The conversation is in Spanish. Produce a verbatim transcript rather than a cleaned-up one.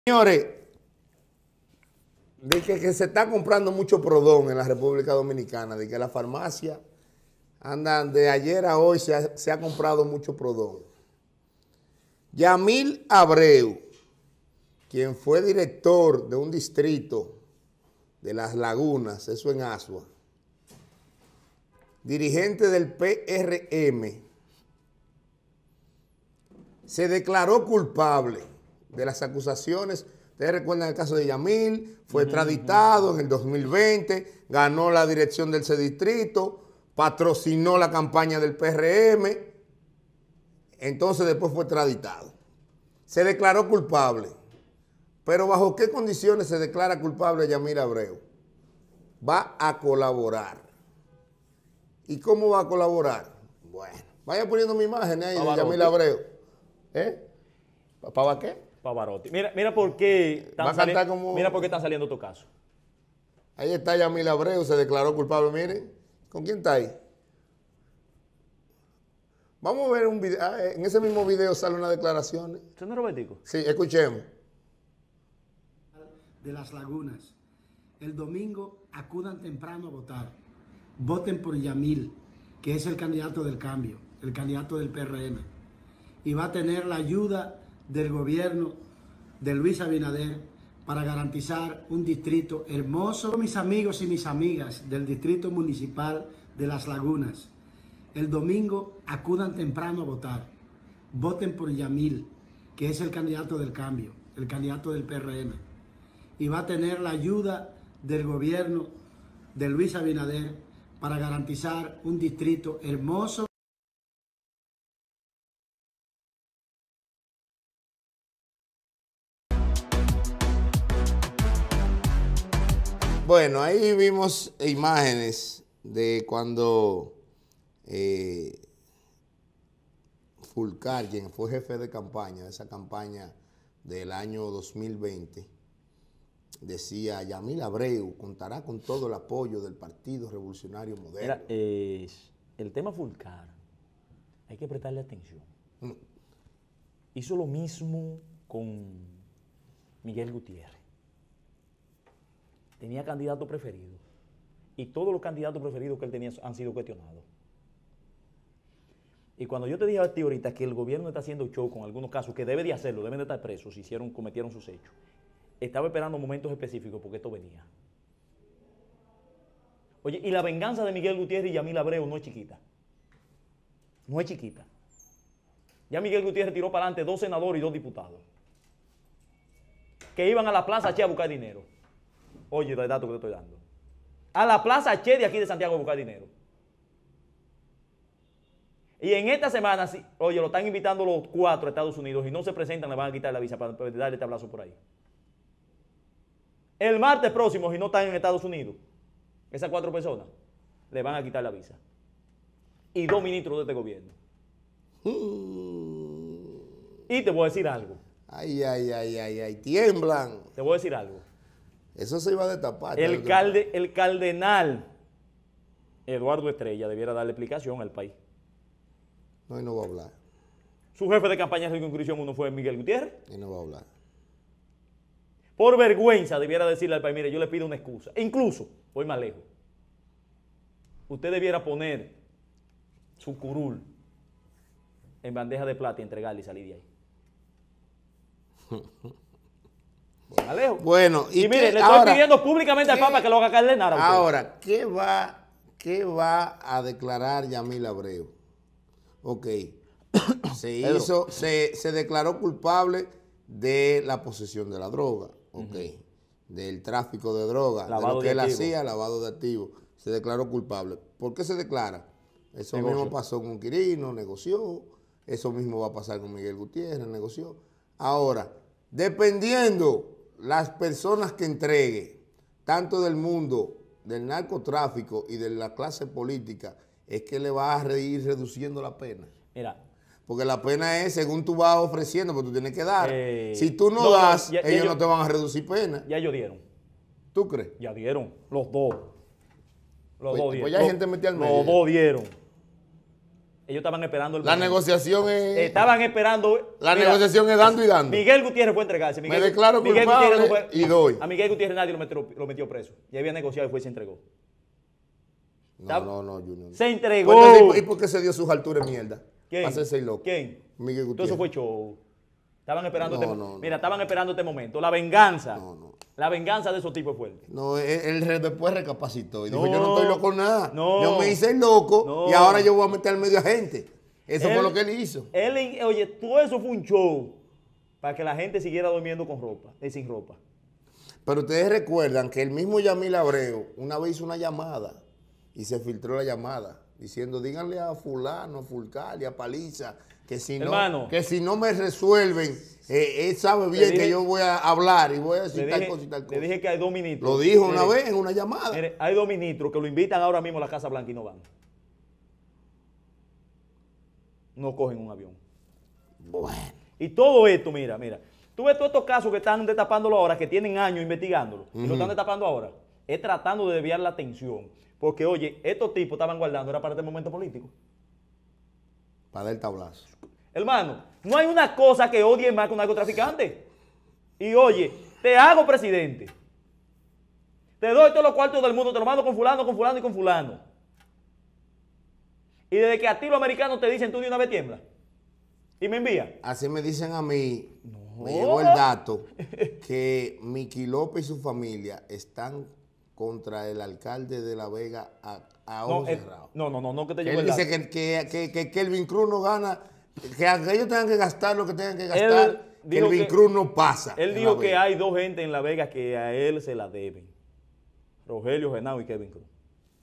Señores, de que, que se está comprando mucho Prodón en la República Dominicana, de que la farmacia andan de ayer a hoy se ha, se ha comprado mucho Prodón. Yamil Abreu, quien fue director de un distrito de Las Lagunas, eso en Asua, dirigente del P R M, se declaró culpable de las acusaciones. Ustedes recuerdan el caso de Yamil, fue extraditado en el dos mil veinte, ganó la dirección de ese distrito, patrocinó la campaña del P R M, entonces después fue extraditado. Se declaró culpable. Pero ¿bajo qué condiciones se declara culpable Yamil Abreu? Va a colaborar. ¿Y cómo va a colaborar? Bueno, vaya poniendo mi imagen ahí de Yamil Abreu. ¿Eh? ¿Para qué? Pavarotti. Mira, mira por qué están saliendo, como... mira por qué están saliendo estos casos. Ahí está Yamil Abreu, se declaró culpable. Miren, ¿con quién está ahí? Vamos a ver un video. Ah, en ese mismo video sale una declaración. ¿Usted no es Robertico? Sí, escuchemos. De Las Lagunas. El domingo acudan temprano a votar. Voten por Yamil, que es el candidato del cambio, el candidato del P R M. Y va a tener la ayuda del gobierno de Luis Abinader para garantizar un distrito hermoso. Mis amigos y mis amigas del distrito municipal de Las Lagunas, el domingo acudan temprano a votar. Voten por Yamil, que es el candidato del cambio, el candidato del P R M. Y va a tener la ayuda del gobierno de Luis Abinader para garantizar un distrito hermoso. Bueno, ahí vimos imágenes de cuando eh, Fulcar, quien fue jefe de campaña, de esa campaña del año dos mil veinte, decía: Yamil Abreu contará con todo el apoyo del Partido Revolucionario Moderno. Mira, eh, el tema Fulcar, hay que prestarle atención. Mm. Hizo lo mismo con Miguel Gutiérrez. Tenía candidato preferido. Y todos los candidatos preferidos que él tenía han sido cuestionados. Y cuando yo te dije a ti ahorita que el gobierno está haciendo show con algunos casos, que debe de hacerlo, deben de estar presos si hicieron, cometieron sus hechos, estaba esperando momentos específicos porque esto venía. Oye, y la venganza de Miguel Gutiérrez y Yamil Abreu no es chiquita. No es chiquita. Ya Miguel Gutiérrez tiró para adelante dos senadores y dos diputados que iban a la Plaza Che a buscar dinero. Oye, el dato que te estoy dando. A la Plaza Che de aquí de Santiago a buscar dinero. Y en esta semana, oye, lo están invitando los cuatro a Estados Unidos y no se presentan, le van a quitar la visa para darle tablazo por ahí. El martes próximo, si no están en Estados Unidos, esas cuatro personas le van a quitar la visa. Y dos ministros de este gobierno. Y te voy a decir algo. Ay, ay, ay, ay, ay, tiemblan. Te voy a decir algo. Eso se iba a destapar. El, calde, el cardenal Eduardo Estrella debiera darle explicación al país. No, y no va a hablar. Su jefe de campaña de circunscripción uno fue Miguel Gutiérrez. Y no va a hablar. Por vergüenza debiera decirle al país: mire, yo le pido una excusa. E incluso, voy más lejos, usted debiera poner su curul en bandeja de plata y entregarle y salir de ahí. Voy más lejos. Bueno, y, y mire, que, le estoy ahora, pidiendo públicamente ¿qué, al Papa que lo haga cardenal. Ahora, ¿qué va, ¿qué va a declarar Yamil Abreu? Ok, se hizo, se, se declaró culpable de la posesión de la droga, ok, uh-huh. del tráfico de droga, lavado de lo que de él activo. hacía, lavado de activos, se declaró culpable. ¿Por qué se declara? Eso Negocio. mismo pasó con Quirino, negoció, eso mismo va a pasar con Miguel Gutiérrez, negoció. Ahora, dependiendo las personas que entregue, tanto del mundo del narcotráfico y de la clase política, es que le va a ir reduciendo la pena. Mira. Porque la pena es según tú vas ofreciendo, porque tú tienes que dar. Eh, si tú no, no das, ya, ellos, ellos no te van a reducir pena. Ya ellos dieron. ¿Tú crees? Ya dieron. Los dos. Los pues, dos dieron. Pues ya hay los, gente metida al medio. Los dos dieron. Ellos estaban esperando el La momento. negociación es... Estaban esperando... La mira, negociación es dando y dando. Miguel Gutiérrez fue a entregarse. Miguel, Me declaro Miguel culpable Gutiérrez no fue- y doy. A Miguel Gutiérrez nadie lo metió, lo metió preso. Ya había negociado y fue y se entregó. No, no, no, Junior. Se entregó. Pues entonces, ¿y por qué se dio sus alturas de mierda? ¿Quién? Para hacerse loco. ¿Quién? Miguel Todo Gutiérrez. eso fue show. Estaban esperando No, este no, no. Mira, estaban esperando este momento. La venganza. No, no. La venganza de esos tipos es fuerte. No, él, él re- después recapacitó y dijo, No. yo no estoy loco nada. No. Yo me hice el loco No. y ahora yo voy a meter al medio a gente. Eso Él- fue lo que él hizo. Él, oye, todo eso fue un show para que la gente siguiera durmiendo con ropa, eh, sin ropa. Pero ustedes recuerdan que el mismo Yamil Abreu una vez hizo una llamada y se filtró la llamada diciendo, díganle a fulano, a Fulcal y a Paliza que si no, Hermano. que si no me resuelven, eh, él sabe bien dije- que yo voy a hablar y voy a decir Le tal dije, cosa y tal cosa. le dije que hay dos ministros. Lo dijo una Mire, vez en una llamada. mire, hay dos ministros que lo invitan ahora mismo a la Casa Blanca y no van. No cogen un avión. Bueno. Y todo esto, mira, mira. Tú ves todos estos casos que están destapándolo ahora, que tienen años investigándolo, y lo están destapando ahora. Es tratando de desviar la atención. Porque, oye, estos tipos estaban guardando, era para este momento político. Para dar el tablazo. Hermano, no hay una cosa que odie más que un narcotraficante. Y oye, te hago presidente. Te doy todos los cuartos del mundo, te lo mando con fulano, con fulano y con fulano. Y desde que a ti los americanos te dicen, tú de una vez tiembla. Y me envían. Así me dicen a mí, me llegó el dato, que Miki López y su familia están contra el alcalde de La Vega a, a No, ojos eh, cerrados. no, no, no, no que te Que llegó él el dice dato. que, que, que, que Kelvin Cruz no gana, que aunque ellos tengan que gastar lo que tengan que gastar, dijo Kelvin que- Cruz no pasa. Él en dijo La que Vega. hay dos gente en La Vega que a él se la deben. Rogelio Genao y Kevin Cruz.